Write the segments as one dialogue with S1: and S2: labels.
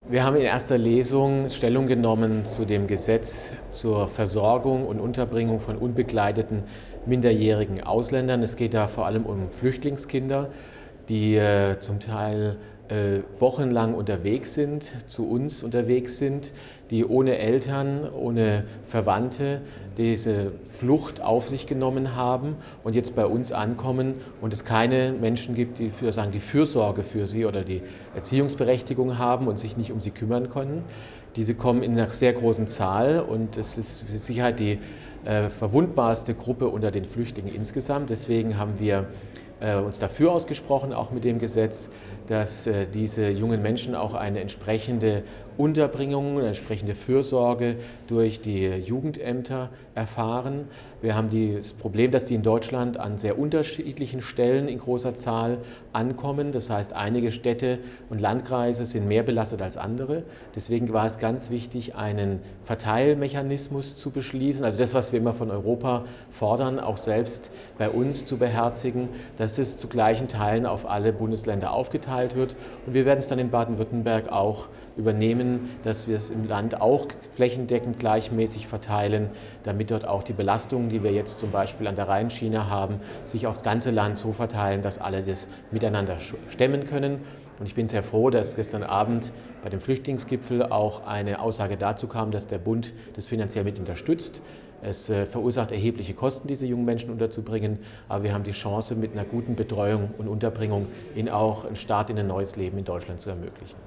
S1: Wir haben in erster Lesung Stellung genommen zu dem Gesetz zur Versorgung und Unterbringung von unbegleiteten minderjährigen Ausländern. Es geht da vor allem um Flüchtlingskinder, die zum Teil wochenlang unterwegs sind, zu uns unterwegs sind, die ohne Eltern, ohne Verwandte diese Flucht auf sich genommen haben und jetzt bei uns ankommen und es keine Menschen gibt, die die Fürsorge für sie oder die Erziehungsberechtigung haben und sich nicht um sie kümmern können. Diese kommen in einer sehr großen Zahl und es ist mit Sicherheit die verwundbarste Gruppe unter den Flüchtlingen insgesamt. Deswegen haben wir uns dafür ausgesprochen, auch mit dem Gesetz, dass diese jungen Menschen auch eine entsprechende Unterbringung, eine entsprechende Fürsorge durch die Jugendämter erfahren. Wir haben das Problem, dass die in Deutschland an sehr unterschiedlichen Stellen in großer Zahl ankommen. Das heißt, einige Städte und Landkreise sind mehr belastet als andere. Deswegen war es ganz wichtig, einen Verteilmechanismus zu beschließen. Also das, was wir immer von Europa fordern, auch selbst bei uns zu beherzigen, dass es zu gleichen Teilen auf alle Bundesländer aufgeteilt wird. Und wir werden es dann in Baden-Württemberg auch übernehmen, dass wir es im Land auch flächendeckend gleichmäßig verteilen, damit dort auch die Belastungen, die wir jetzt zum Beispiel an der Rheinschiene haben, sich aufs ganze Land so verteilen, dass alle das miteinander stemmen können. Und ich bin sehr froh, dass gestern Abend bei dem Flüchtlingsgipfel auch eine Aussage dazu kam, dass der Bund das finanziell mit unterstützt. Es verursacht erhebliche Kosten, diese jungen Menschen unterzubringen, aber wir haben die Chance, mit einer guten Betreuung und Unterbringung ihnen auch einen Start in ein neues Leben in Deutschland zu ermöglichen.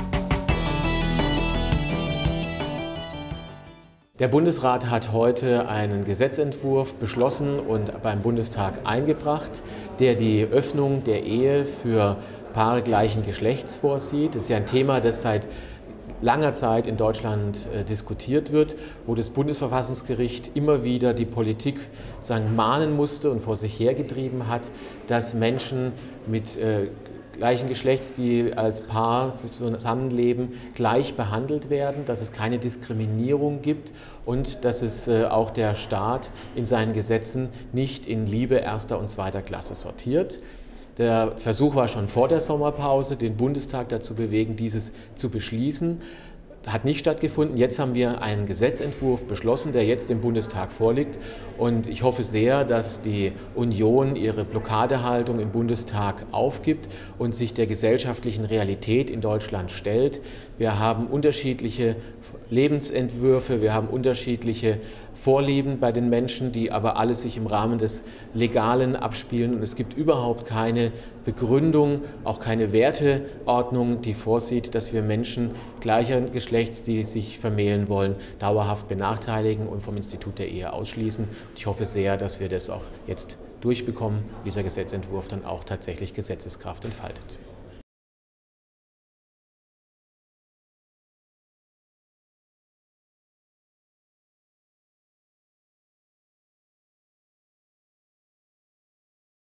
S1: Der Bundesrat hat heute einen Gesetzentwurf beschlossen und beim Bundestag eingebracht, der die Öffnung der Ehe für Paare gleichen Geschlechts vorsieht. Das ist ja ein Thema, das seit langer Zeit in Deutschland diskutiert wird, wo das Bundesverfassungsgericht immer wieder die Politik mahnen musste und vor sich hergetrieben hat, dass Menschen mit gleichen Geschlechts, die als Paar zusammenleben, gleich behandelt werden, dass es keine Diskriminierung gibt und dass es auch der Staat in seinen Gesetzen nicht in Liebe erster und zweiter Klasse sortiert. Der Versuch war schon vor der Sommerpause, den Bundestag dazu bewegen, dieses zu beschließen. Hat nicht stattgefunden. Jetzt haben wir einen Gesetzentwurf beschlossen, der jetzt dem Bundestag vorliegt. Und ich hoffe sehr, dass die Union ihre Blockadehaltung im Bundestag aufgibt und sich der gesellschaftlichen Realität in Deutschland stellt. Wir haben unterschiedliche Lebensentwürfe, wir haben unterschiedliche Vorlieben bei den Menschen, die aber alle sich im Rahmen des Legalen abspielen. Und es gibt überhaupt keine Begründung, auch keine Werteordnung, die vorsieht, dass wir Menschen gleicher Geschlechts, die sich vermählen wollen, dauerhaft benachteiligen und vom Institut der Ehe ausschließen. Ich hoffe sehr, dass wir das auch jetzt durchbekommen, dieser Gesetzentwurf dann auch tatsächlich Gesetzeskraft entfaltet.